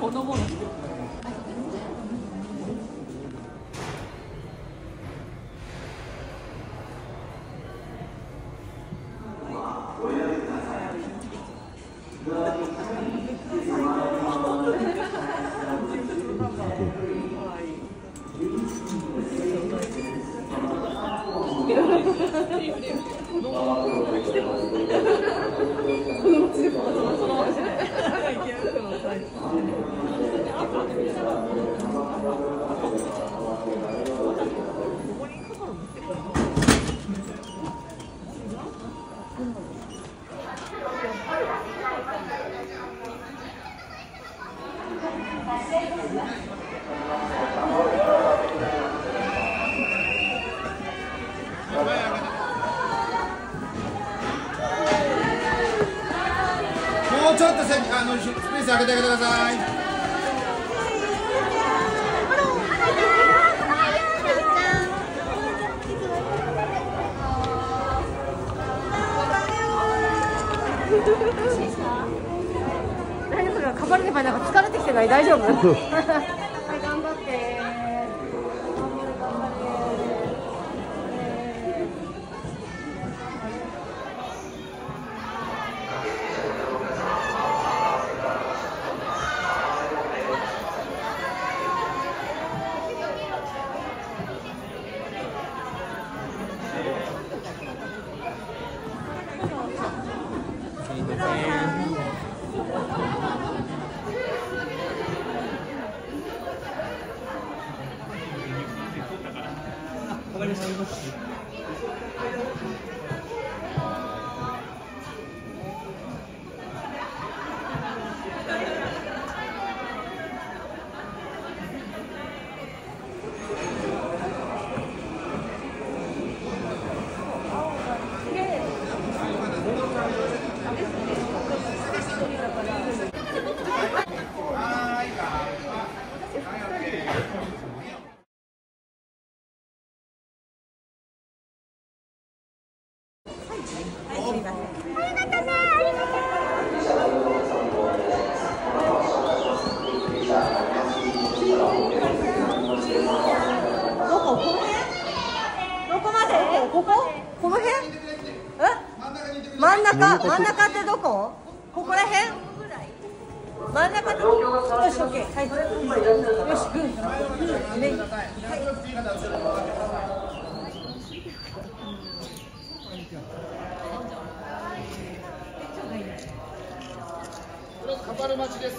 ほのぼのしてる。 もうちょっとスペース開けてあげてください。 大丈夫か、カバルネパなんか疲れてきてない？大丈夫？はい、頑張って。真ん中ってどこ？ここら辺？真ん中って。よし、オッケー。はい。よし、グー。ね。はい。 カパル待ちです。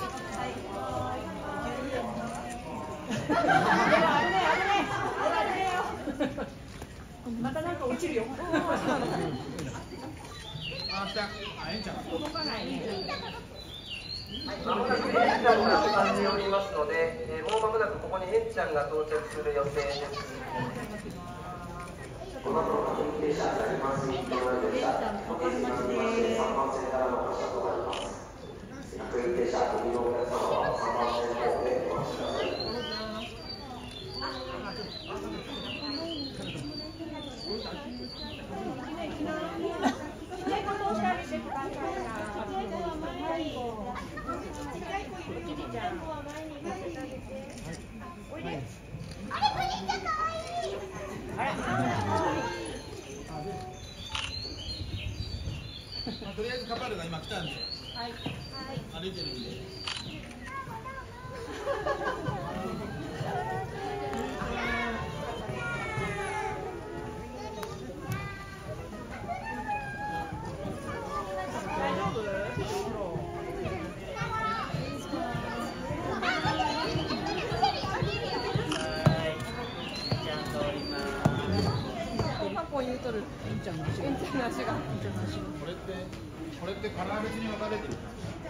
またなんか落ちるよ。 動かないね。まもなくエンちゃんがスタジオにいますので、もう間もなくここにエンちゃんが到着する予定です。この後の停車になります。1番電車、本日3番線からの発車となります。各駅停車、ご利用のお客様は3番線の方でお待ちください。 とりあえずカパルが今来たんで、歩いてるんで。これってカラー別に分かれてる。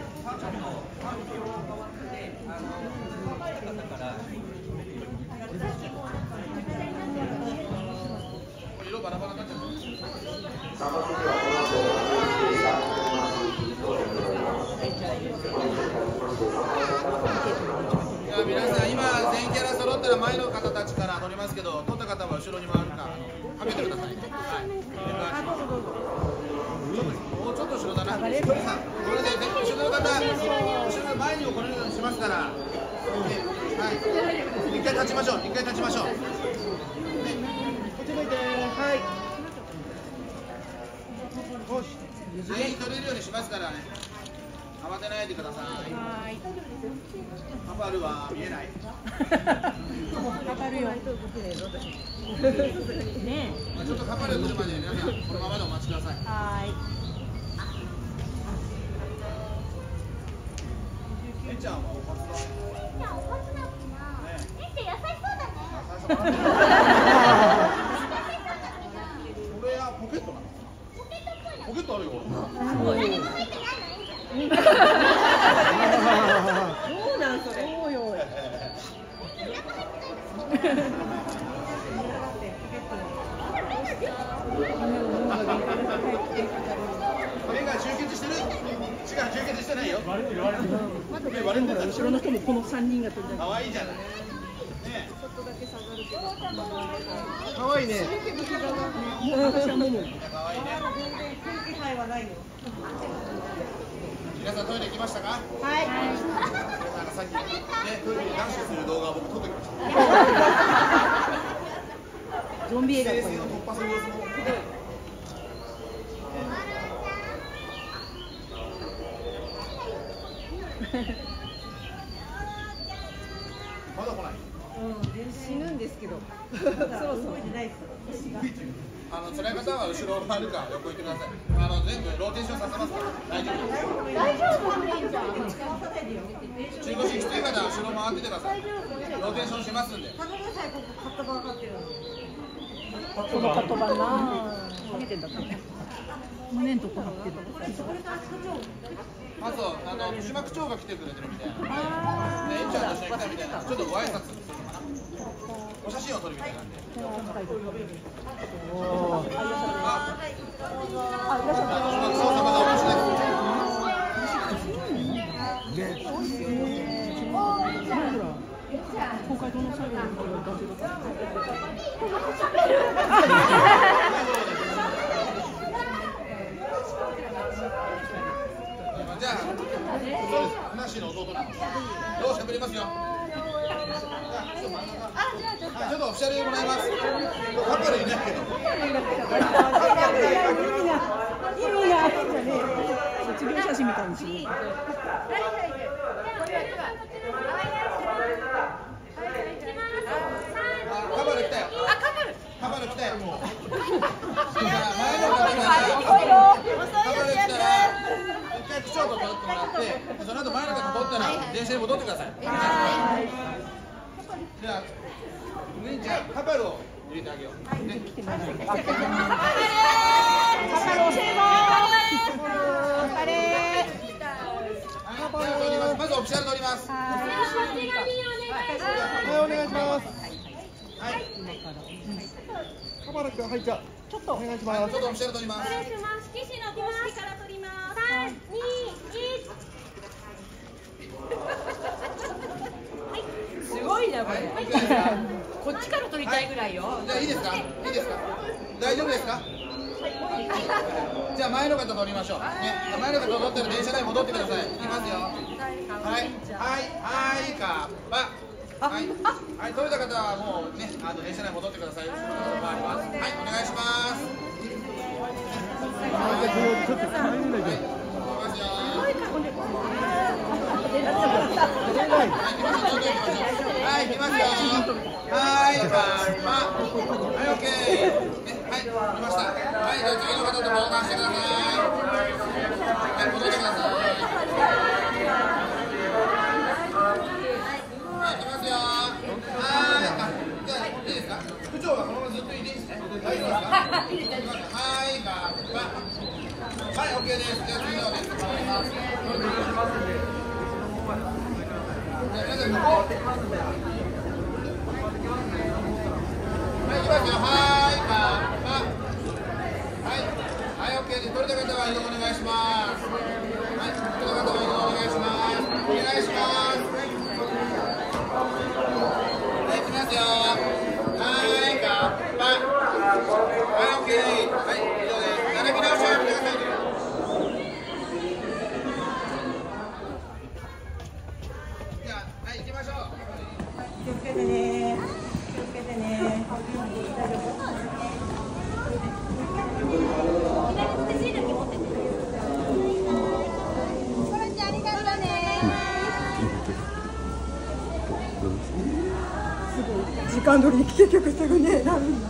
色バラバラになっちゃう。皆さん今全キャラ揃ったら前の方たちから乗りますけど、取った方は後ろに回るかかけてください。はい。もうちょっと後ろだな。ごめんなさい。後ろの方、後ろ前にも来れるように。 しますから、はい、一回立ちましょう、一回立ちましょう。こっち向いて、はい。全員取れるようにしますからね。慌てないでください。はい。カパルは見えない。カパルよ。ね。ちょっとカパル来るまで皆さんこのままでお待ちください。はい。えんちゃんはお初だ。えんちゃんお初だもんな。えんちゃん優しそうだね。これはポケットなの？ポケットあるよ。すごい。そうなんそれ。そうよ。これが集結してる？違う、集結してないよ。割れてる。割れてる。後ろの人もこの3人が取りたい。可愛いじゃない。ね。ちょっとだけ下がるけど。可愛いね。私はもも。可愛いね。気配はないよ。皆さんトイレ行きましたか？はい。皆さんがさっきねトイレでダッシュする動画を僕撮ってきました。ゾンビ映画。突破する様子も。まだ来ない。死ぬんですけど。そろそろない。辛い方は後ろ回るか横行ってください。全部ローテーションさせますから大丈夫です。大丈夫中腰きつい方は後ろ回っててください。ローテーションしますんで。カットバン買ってる。カットバンなぁ。見てんだったね。胸んとこ貼ってる。まず豊島区長が来てくれてるみたいな。えんちゃんと一緒に来たみたいな。ちょっとご挨拶するのかな。お写真を撮るみたいなんで。じゃあ、話の弟なの。ようしゃべりますよ。ちょっとオフィシャルでもらいます。カップルいないけど。意味があるんじゃねえ。卒業写真みたいにしよう。カバル来たよ。カバル来たよ。もう。前の方がカバル来たら一回区長と取ってもらって、その後前の方取ったら電車に戻ってください。じゃあ、お姉ちゃん、カバルを入れてあげよう。ね。カバル教えます。まずオフィシャル取ります。はい、お願いします。はい。カバル君入っちゃう。ちょっとお願いします。ちょっとオフィシャル取ります。失礼します。岸の公式から取ります。3、2、1。すごいなこれ。こっちから取りたいぐらいよ。じゃあいいですか？いいですか？大丈夫ですか？じゃあ前の方取りましょう。ね、前の方取ったら電車内戻ってください。いきますよ。はい、カバ。はい、取れた方はもうね、電車内戻ってください。回ります。はい、お願いします。はい、行きますよ。はい、オッケー。はい、来ました。はい、じゃあ次の方と交換してください。はい、戻ってください。はい、来ますよ。はい、じゃあ、いいですか？区長はこのままずっといていいですね。大丈夫ですか？はい、はい、オッケーです。じゃあ次のです。はい、皆さんここ。はい、行きますよ。はい、オッケーです。取れた方は移動お願いします。はい、取れた方は移動お願いします。お願いします。はい、行きますよ。はい、オッケー。はい、以上です。並び直しをやめてくださいね。 間取り結局すぐねなるんだ。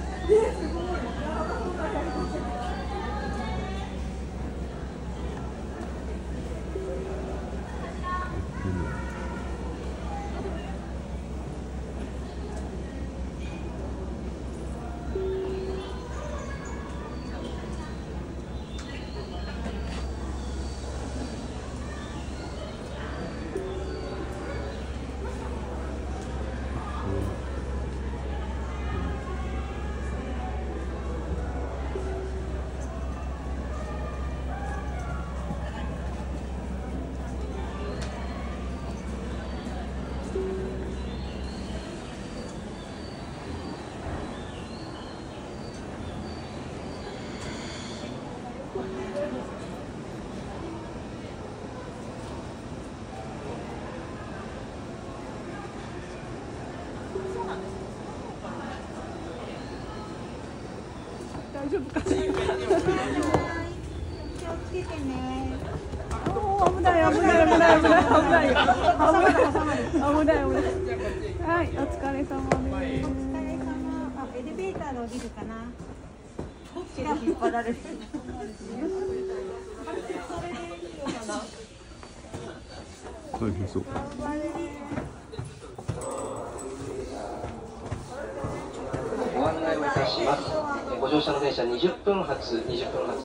大丈夫か。気をつけてね。おお、危ない危ない危ない危ない危ない危ない危ない危ない。はい、お疲れ様です。お疲れ様。あ、エレベーターで降りるかな。手が引っ張られる。 大変そう。 ご案内をいたします。ご乗車の電車20分発